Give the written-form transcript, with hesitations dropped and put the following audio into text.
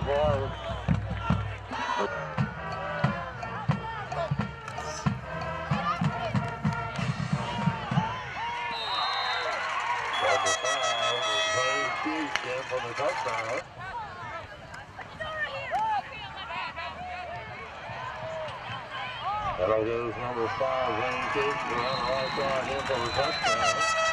forward. Number 5 is Hayes Keith in for the touchdown. That'll go number 5, Hayes Keith, around the right side in for the touchdown.